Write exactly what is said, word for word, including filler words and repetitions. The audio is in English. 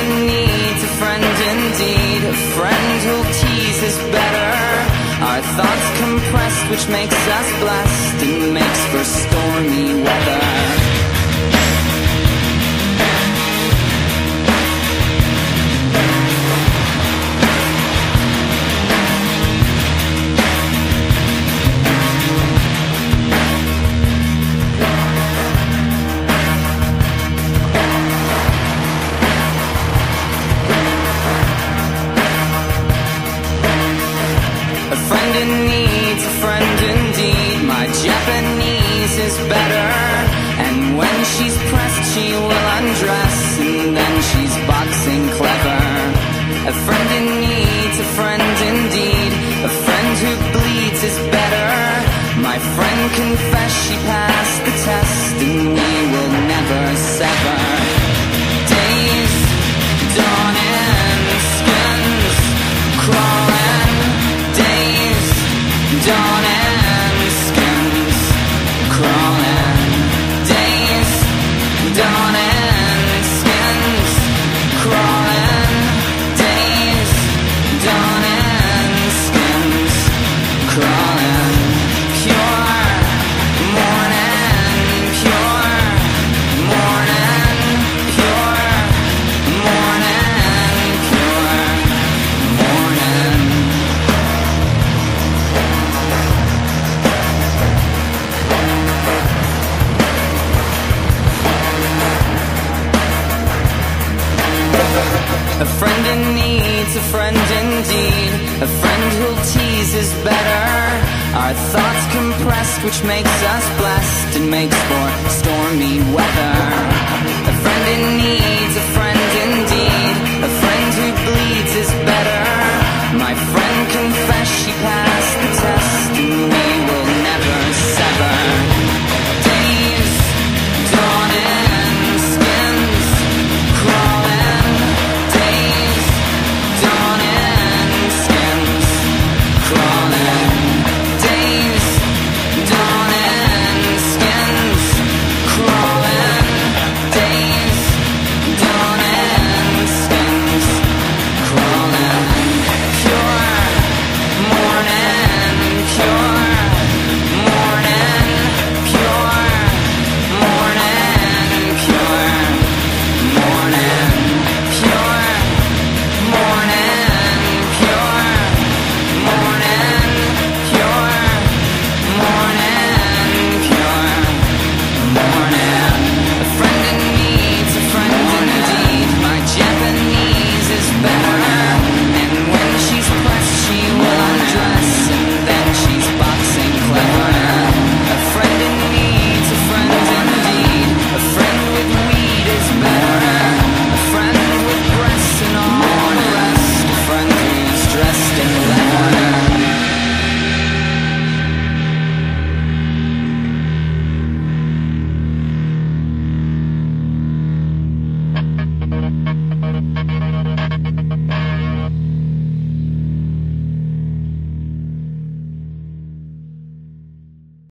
in need, a friend indeed. A friend who'll tease is better. Our thoughts compressed, which makes us blessed and makes for stormy weather. A friend in need, a friend indeed. My Japanese is better. And when she's pressed, she will undress, and then she's boxing clever. A friend in need, a friend indeed. A friend who bleeds is better. My friend confessed she passed the test, and we will never sever. Days, dawn and skins crawling. Days, dawn and skins crawling. Days, dawn and skins crawling. Days, dawn and skins crawling. Pure morning, pure morning, pure morning, pure morning. A friend in need, a friend indeed. A friend who'll tease is better. Our thoughts compressed, which makes us blessed and makes for stormy weather. A friend in need, a friend indeed. A friend who bleeds is better. My friend confessed she passed